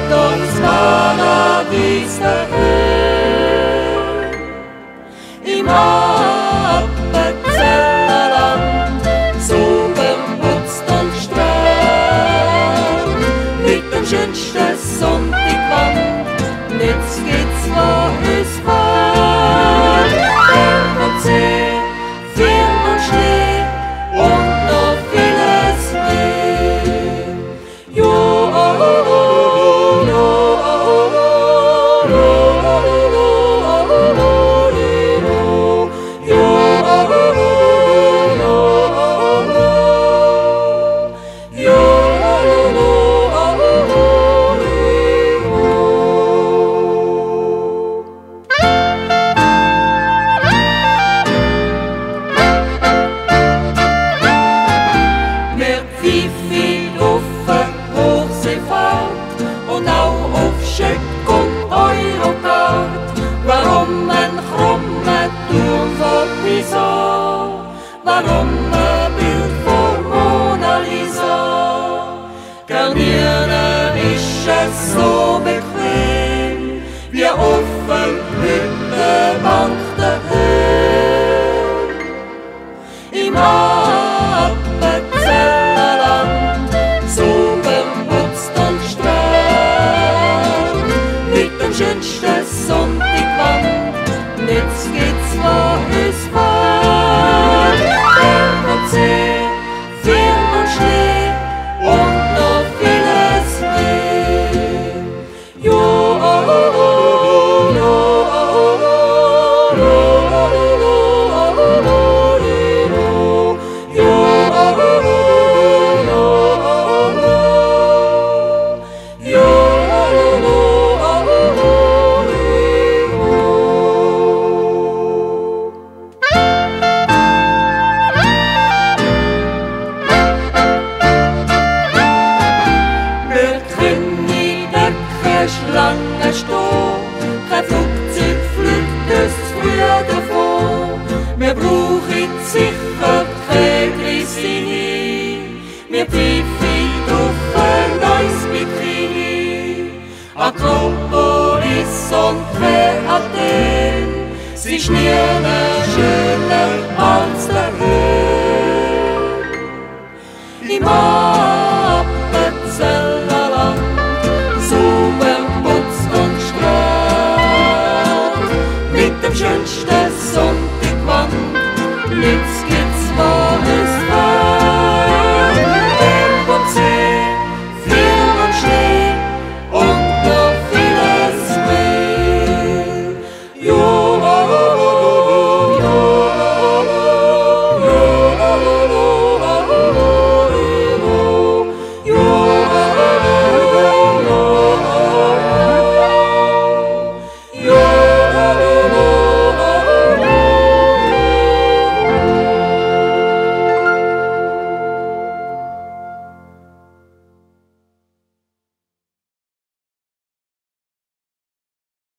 durchs Paradies der Höhe. Im Appenzellerland, so beputzt und streng, mit dem schönsten Sonntagwand, jetzt geht's vor uns fort. Berg und See, Firn und Schnee und noch vieles mehr. Jo, und auch auf Schöck und Eurocard. Warum ein krummer Turm von Pisa? Warum ein Bild von Mona Lisa? Garnieren ist es so bequem, wie offen mit der Bank daheim. Im Appenzellerland, so beputzt und streng, mit dem schönsten Sonntagwand, jetzt geht's vor uns fort. Berg und See, Firn und Schnee und noch vieles mehr. Jo, lange Stau, kein Flugzeug fliegt uns früher davon. Wir brauchen sicher kein Grissini, wir pfeifen auf ein neues Bikini. Akropolis und Athen, sie ist nie schöner als